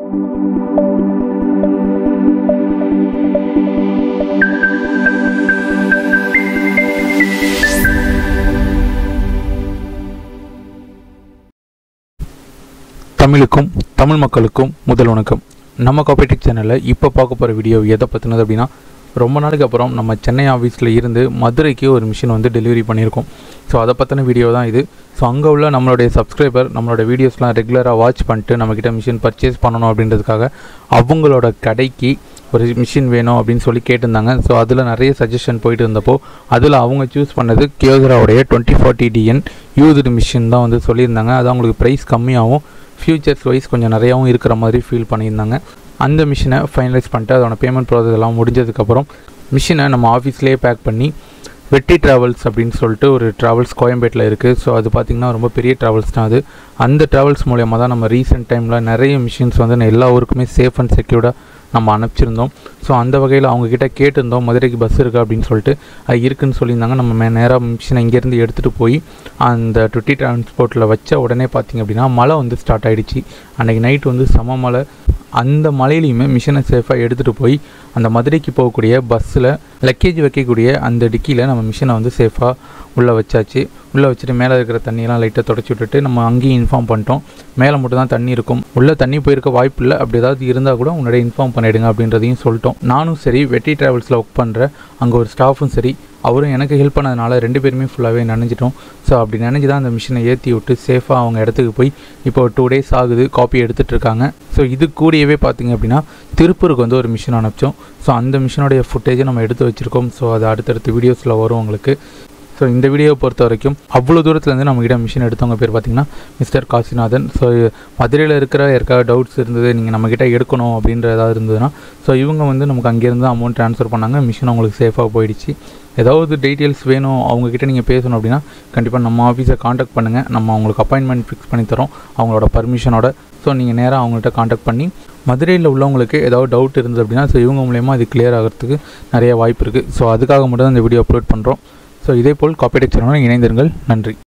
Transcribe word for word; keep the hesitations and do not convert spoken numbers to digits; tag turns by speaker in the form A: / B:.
A: தமிழுக்கும் தமிழ் மக்களுக்கும் முதல் வணக்கம். நம்ம காப்பிடெக் சேனலில் இப்போ பார்க்க போகிற வீடியோ எதை பற்றினது அப்படின்னா, ரொம்ப நாளைக்கு அப்புறம் நம்ம சென்னை ஆஃபீஸில் இருந்து மதுரைக்கு ஒரு மிஷின் வந்து டெலிவரி பண்ணியிருக்கோம். ஸோ அதை பற்றின வீடியோ தான் இது. ஸோ அங்கே உள்ள நம்மளுடைய சப்ஸ்கிரைபர் நம்மளோட வீடியோஸ்லாம் ரெகுலராக வாட்ச் பண்ணிட்டு நம்மக்கிட்ட மிஷின் பர்ச்சேஸ் பண்ணணும் அப்படின்றதுக்காக அவங்களோட கடைக்கு ஒரு மிஷின் வேணும் அப்படின்னு சொல்லி கேட்டிருந்தாங்க. ஸோ அதில் நிறைய சஜஷன் போயிட்டு இருந்தப்போ அதில் அவங்க சூஸ் பண்ணது கியோசராவுடைய twenty forty TN used machine தான் வந்து சொல்லியிருந்தாங்க. அது அவங்களுக்கு ப்ரைஸ் கம்மியாகவும் ஃபியூச்சர்ஸ் வைஸ் கொஞ்சம் நிறையாவும் இருக்கிற மாதிரி ஃபீல் பண்ணியிருந்தாங்க. அந்த மிஷினை ஃபைனலைஸ் பண்ணிட்டு அதோட பேமெண்ட் ப்ராசஸ் எல்லாம் முடிஞ்சதுக்கப்புறம் மிஷினை நம்ம ஆஃபீஸ்லேயே பேக் பண்ணி வெற்றி ட்ராவல்ஸ் அப்படின்னு சொல்லிட்டு ஒரு ட்ராவல்ஸ் கோயம்பேட்டில் இருக்குது. ஸோ அது பார்த்திங்கன்னா ரொம்ப பெரிய ட்ராவல்ஸ் தான். அது அந்த ட்ராவல்ஸ் மூலயமா தான் நம்ம ரீசெண்ட் டைமில் நிறைய மிஷின்ஸ் வந்து எல்லா ஊருக்குமே சேஃப் அண்ட் செக்யூர்டாக நம்ம அனுப்பிச்சிருந்தோம். ஸோ அந்த வகையில் அவங்கக்கிட்ட கேட்டிருந்தோம், மதுரைக்கு பஸ் இருக்கா அப்படின்னு சொல்லிட்டு. அது இருக்குதுன்னு சொல்லியிருந்தாங்க. நம்ம நேராக மிஷினை இங்கேருந்து எடுத்துகிட்டு போய் அந்த டுட்டி டிரான்ஸ்போர்ட்டில் வச்ச உடனே பார்த்திங்க அப்படின்னா மழை வந்து ஸ்டார்ட் ஆகிடுச்சு. அன்றைக்கி நைட் வந்து சம மழை. அந்த மலையிலையுமே மிஷினை சேஃபாக எடுத்துகிட்டு போய் அந்த மதுரைக்கு போகக்கூடிய பஸ்ஸில் லக்கேஜ் வைக்கக்கூடிய அந்த டிக்கியில் நம்ம மிஷினை வந்து சேஃபாக உள்ளே வச்சாச்சு. உள்ளே வச்சுட்டு மேலே இருக்கிற தண்ணியெல்லாம் லைட்டாக தொடச்சி விட்டுட்டு நம்ம அங்கேயும் இன்ஃபார்ம் பண்ணிட்டோம். மேலே மட்டும் தான் தண்ணி இருக்கும், உள்ளே தண்ணி போயிருக்க வாய்ப்பு இல்லை. அப்படி ஏதாவது இருந்தால் கூட முன்னாடியே இன்ஃபார்ம் பண்ணிவிடுங்க அப்படின்றதையும் சொல்லிட்டோம். நானும் சரி, வெற்றி ட்ராவல்ஸில் ஒர்க் பண்ணுற அங்கே ஒரு ஸ்டாஃபும் சரி, அவரும் எனக்கு ஹெல்ப் பண்ணதுனால ரெண்டு பேருமே ஃபுல்லாகவே நனைஞ்சிட்டோம். ஸோ அப்படி நினைஞ்சு தான் அந்த மிஷினை ஏற்றி விட்டு சேஃபாக அவங்க இடத்துக்கு போய் இப்போ டூ டேஸ் ஆகுது காப்பி எடுத்துகிட்டு இருக்காங்க. ஸோ இது கூடவே பார்த்திங்க அப்படின்னா திருப்பூருக்கு வந்து ஒரு மிஷின் அனுப்பிச்சோம். ஸோ அந்த மிஷினோடைய ஃபுட்டேஜை நம்ம எடுத்து வச்சுருக்கோம். ஸோ அது அடுத்தடுத்த வீடியோஸில் வரும் உங்களுக்கு. ஸோ இந்த வீடியோவை பொறுத்த வரைக்கும் அவ்வளோ தூரத்துலேருந்து நம்மகிட்ட மிஷின் எடுத்தவங்க பேர் பார்த்திங்கன்னா மிஸ்டர் காசிநாதன். ஸோ மதுரையில் இருக்கிற யாருக்காவது டவுட்ஸ் இருந்தது, நீங்கள் நம்மக்கிட்ட எடுக்கணும் அப்படின்ற ஏதாவது இருந்ததுன்னா, ஸோ இவங்க வந்து நமக்கு அங்கேருந்து அமௌண்ட் ட்ரான்ஸ்ஃபர் பண்ணாங்க. மிஷின் அவங்களுக்கு சேஃபாக போயிடுச்சு. ஏதாவது டீட்டெயில்ஸ் வேணும் அவங்கக்கிட்ட நீங்கள் பேசணும் அப்படின்னா கண்டிப்பாக நம்ம ஆஃபீஸை காண்டாக்ட் பண்ணுங்கள். நம்ம அவங்களுக்கு அப்பாயின்மெண்ட் ஃபிக்ஸ் பண்ணி தரோம் அவங்களோட பர்மிஷனோட. ஸோ நீங்கள் நேராக அவங்கள்ட்ட காண்டாக்ட் பண்ணி மதுரையில் உள்ளவங்களுக்கு ஏதாவது டவுட் இருந்தது அப்படின்னா ஸோ இவங்க மூலயமா அது கிளியர் ஆகிறதுக்கு நிறைய வாய்ப்பு இருக்குது. ஸோ அதுக்காக மட்டும் தான் இந்த வீடியோ அப்லோட் பண்ணுறோம். ஸோ இதேபோல் காப்பிடெக் சேனலுடன் இணைந்திருங்கள். நன்றி.